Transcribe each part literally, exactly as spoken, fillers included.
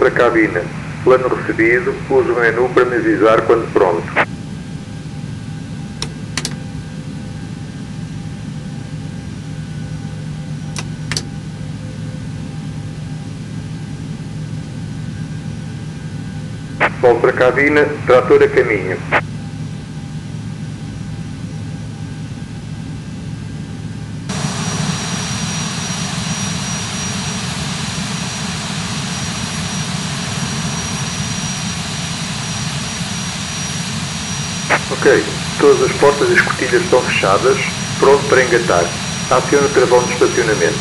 para a cabina. Plano recebido. Use o menu para me avisar quando pronto. Volte para a cabina. Trator a caminho. Ok, todas as portas e escotilhas estão fechadas, pronto para engatar. Acione o travão de estacionamento.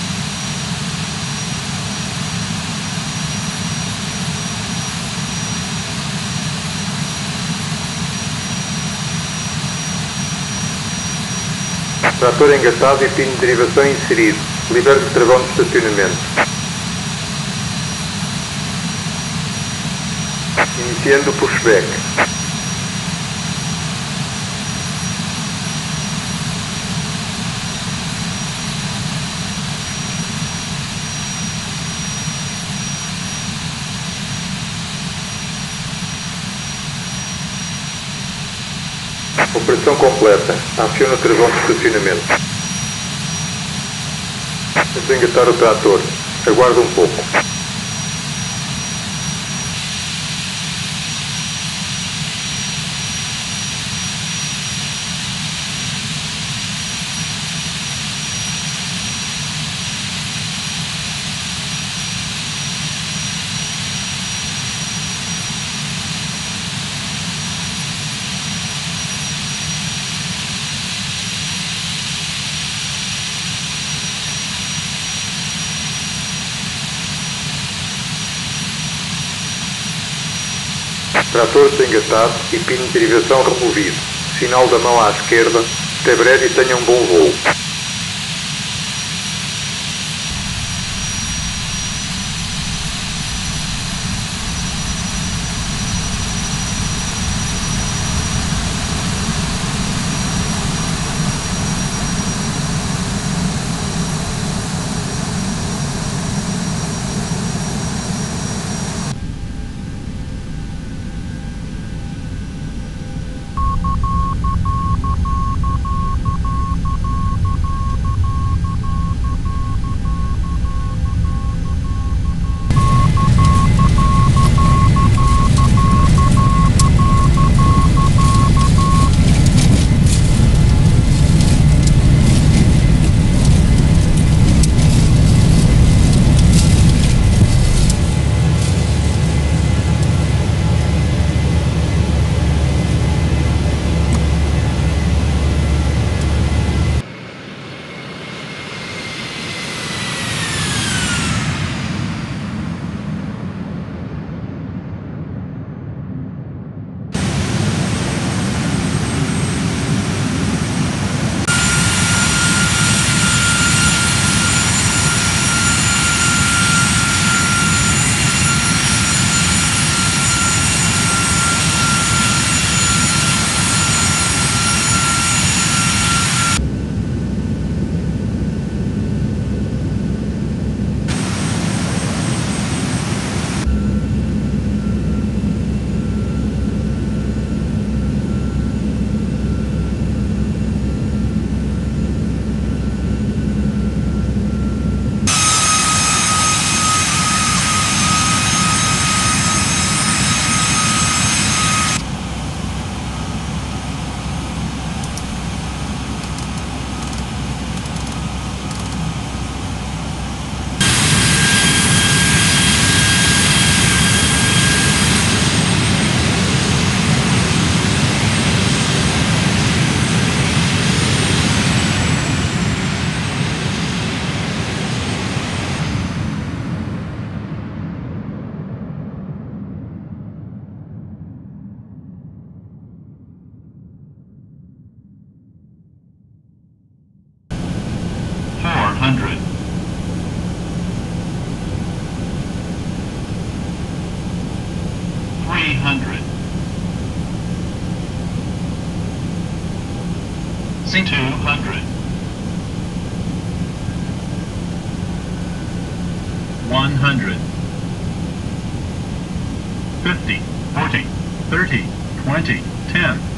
Trator engatado e pino de derivação inserido. Liberte o travão de estacionamento. Iniciando o pushback. Operação completa. Acione o travão de estacionamento. Desengatar o trator. Aguarde um pouco. Trator desengatado e pino de derivação removido. Sinal da mão à esquerda. Até breve e tenha um bom voo. hundred. Three hundred. Two hundred. One hundred. fifty, forty, thirty, twenty, ten.